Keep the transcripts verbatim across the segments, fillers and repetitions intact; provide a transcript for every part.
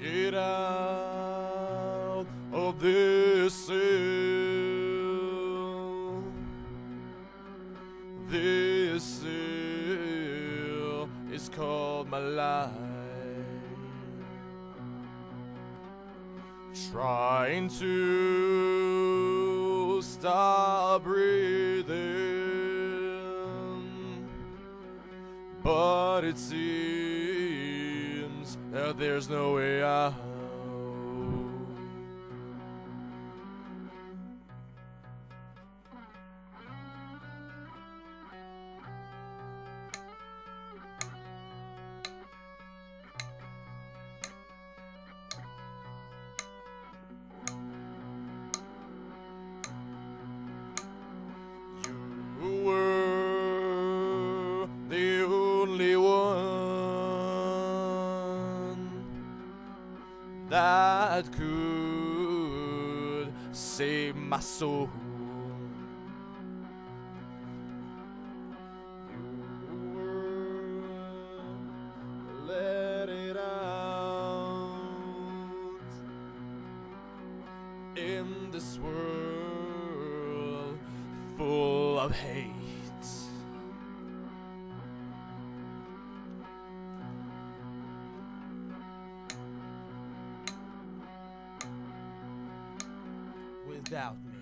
Get out of this cell. This cell is called my life. Trying to stop breathing, but it seems that there's no way out. You were the only one that could save my soul. You were let it out in this world full of hate. Without me.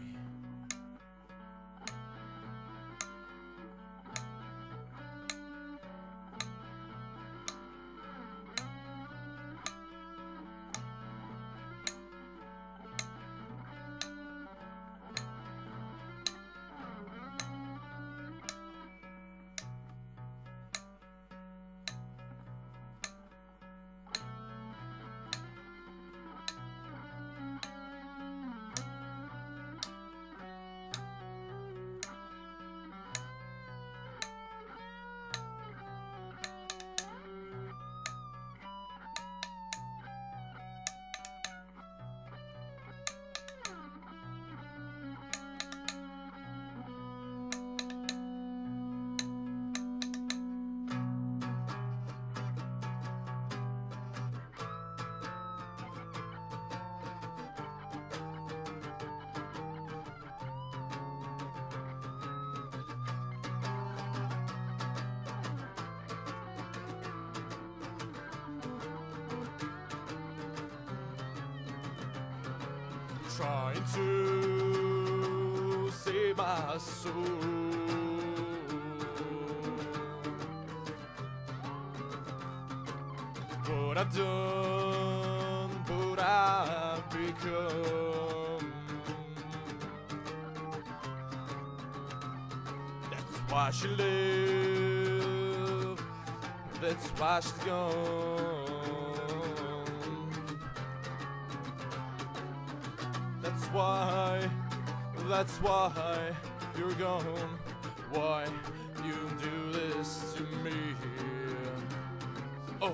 Trying to save my soul, what I've done, what I've become. That's why she lived, that's why she's gone. That's why, that's why you're gone. Why you do this to me? Oh.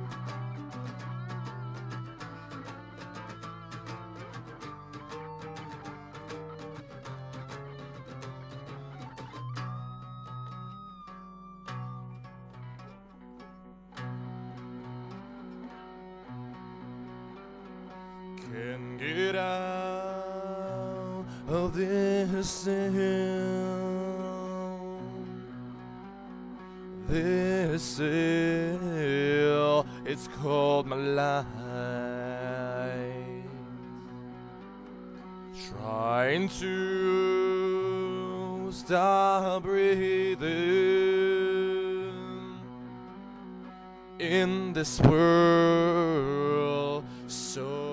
Can't get out of this cell. This cell, it's called my life. Trying to stop breathing in this world so